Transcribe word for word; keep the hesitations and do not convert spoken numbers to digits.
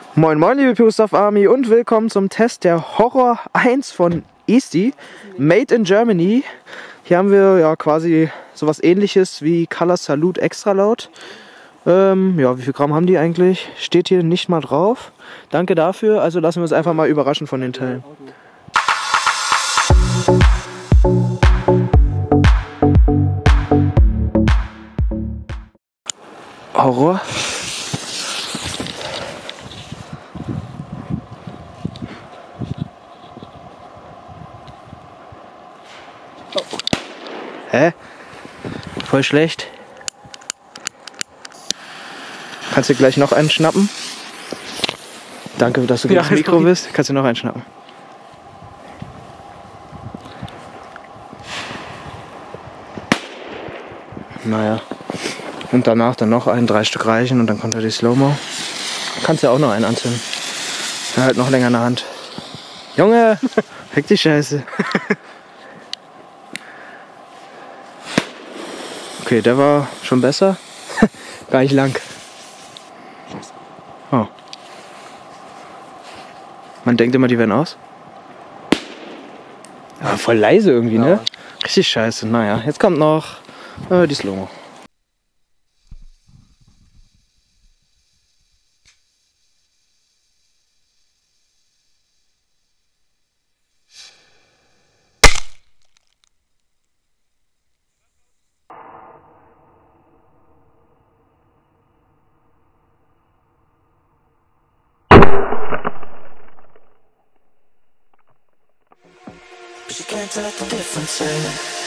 Moin moin liebe Pyrostov Army und willkommen zum Test der Horror eins von Easty, made in Germany. Hier haben wir ja quasi sowas ähnliches wie Color Salute Extra Laut. Ähm, ja, wie viel Gramm haben die eigentlich? Steht hier nicht mal drauf. Danke dafür, also lassen wir uns einfach mal überraschen von den Teilen. Horror. Hä? Voll schlecht. Kannst du gleich noch einen schnappen? Danke, dass du gegen Ja, das Mikro bist. Kannst du noch einen schnappen? Naja. Und danach dann noch einen, drei Stück reichen und dann kommt er die Slow-Mo. Kannst ja auch noch einen anzünden. Er halt noch länger in der Hand. Junge! Heck die Scheiße. Okay, der war schon besser. Gar nicht lang. Oh. Man denkt immer, die werden aus. Ja, voll leise irgendwie, ja. Ne? Richtig scheiße. Naja, jetzt kommt noch äh, die Slow-Mo. She can't tell the difference, yeah.